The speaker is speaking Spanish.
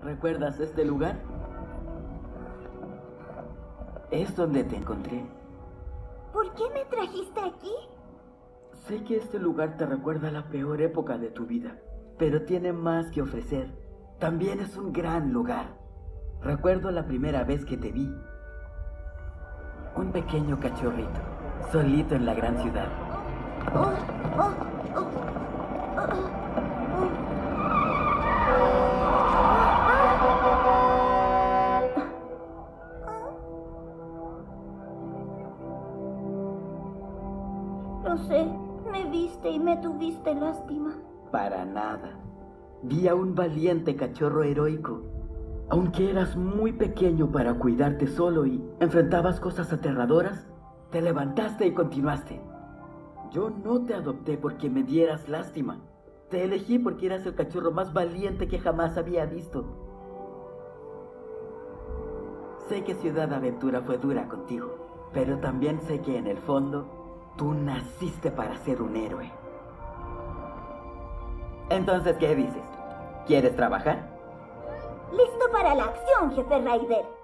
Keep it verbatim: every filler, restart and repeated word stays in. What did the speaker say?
¿Recuerdas este lugar? Es donde te encontré. ¿Por qué me trajiste aquí? Sé que este lugar te recuerda a la peor época de tu vida, pero tiene más que ofrecer. También es un gran lugar. Recuerdo la primera vez que te vi. Un pequeño cachorrito, solito en la gran ciudad. Oh, oh, oh, oh, oh. Lo sé, me viste y me tuviste lástima. Para nada. Vi a un valiente cachorro heroico. Aunque eras muy pequeño para cuidarte solo y enfrentabas cosas aterradoras, te levantaste y continuaste. Yo no te adopté porque me dieras lástima. Te elegí porque eras el cachorro más valiente que jamás había visto. Sé que Ciudad Aventura fue dura contigo, pero también sé que en el fondo tú naciste para ser un héroe. Entonces, ¿qué dices? ¿Quieres trabajar? Listo para la acción, Jefe Ryder.